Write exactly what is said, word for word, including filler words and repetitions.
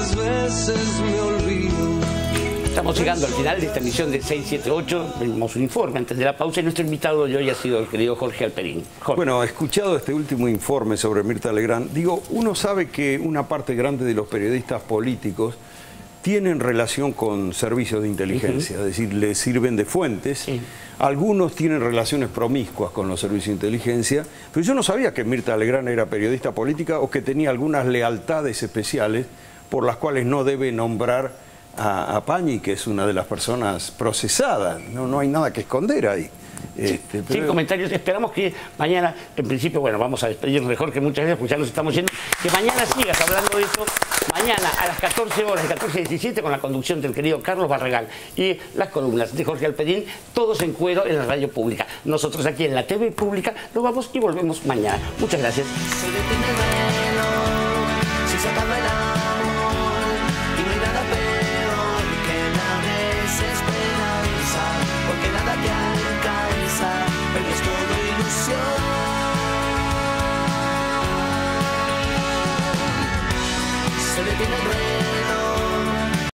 muchas veces me olvido. Estamos llegando al final de esta emisión de seis siete ocho. Venimos un informe antes de la pausa y nuestro invitado de hoy ha sido el querido Jorge Halperin. Jorge. Bueno, escuchado este último informe sobre Mirta Legrand, digo, uno sabe que una parte grande de los periodistas políticos tienen relación con servicios de inteligencia, uh-huh. es decir, les sirven de fuentes. Sí. Algunos tienen relaciones promiscuas con los servicios de inteligencia, pero yo no sabía que Mirta Legrand era periodista política o que tenía algunas lealtades especiales por las cuales no debe nombrar a, a Pañi, que es una de las personas procesadas. No, no hay nada que esconder ahí. Este, pero... Sin comentarios, esperamos que mañana, en principio, bueno, vamos a despedirnos mejor que muchas veces, pues ya nos estamos yendo, que mañana sigas hablando de eso, mañana a las catorce horas, catorce diecisiete, con la conducción del querido Carlos Barragán y las columnas de Jorge Halperin, todos en cuero en la radio pública. Nosotros aquí en la T V pública nos vamos y volvemos mañana. Muchas gracias.